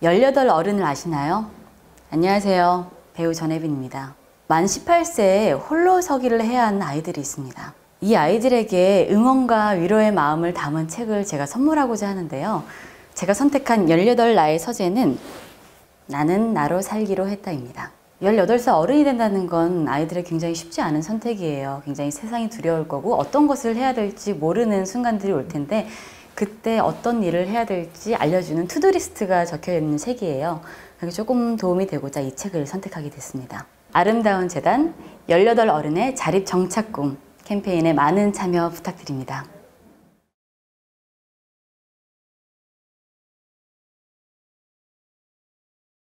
18 어른을 아시나요? 안녕하세요. 배우 전혜빈입니다. 만 18세에 홀로 서기를 해야 하는 아이들이 있습니다. 이 아이들에게 응원과 위로의 마음을 담은 책을 제가 선물하고자 하는데요. 제가 선택한 18 나의 서재는 나는 나로 살기로 했다입니다. 18살 어른이 된다는 건 아이들의 굉장히 쉽지 않은 선택이에요. 굉장히 세상이 두려울 거고 어떤 것을 해야 될지 모르는 순간들이 올 텐데 그때 어떤 일을 해야 될지 알려주는 투두리스트가 적혀 있는 책이에요. 그래서 조금 도움이 되고자 이 책을 선택하게 됐습니다. 아름다운 재단 18 어른의 자립 정착 꿈 캠페인에 많은 참여 부탁드립니다.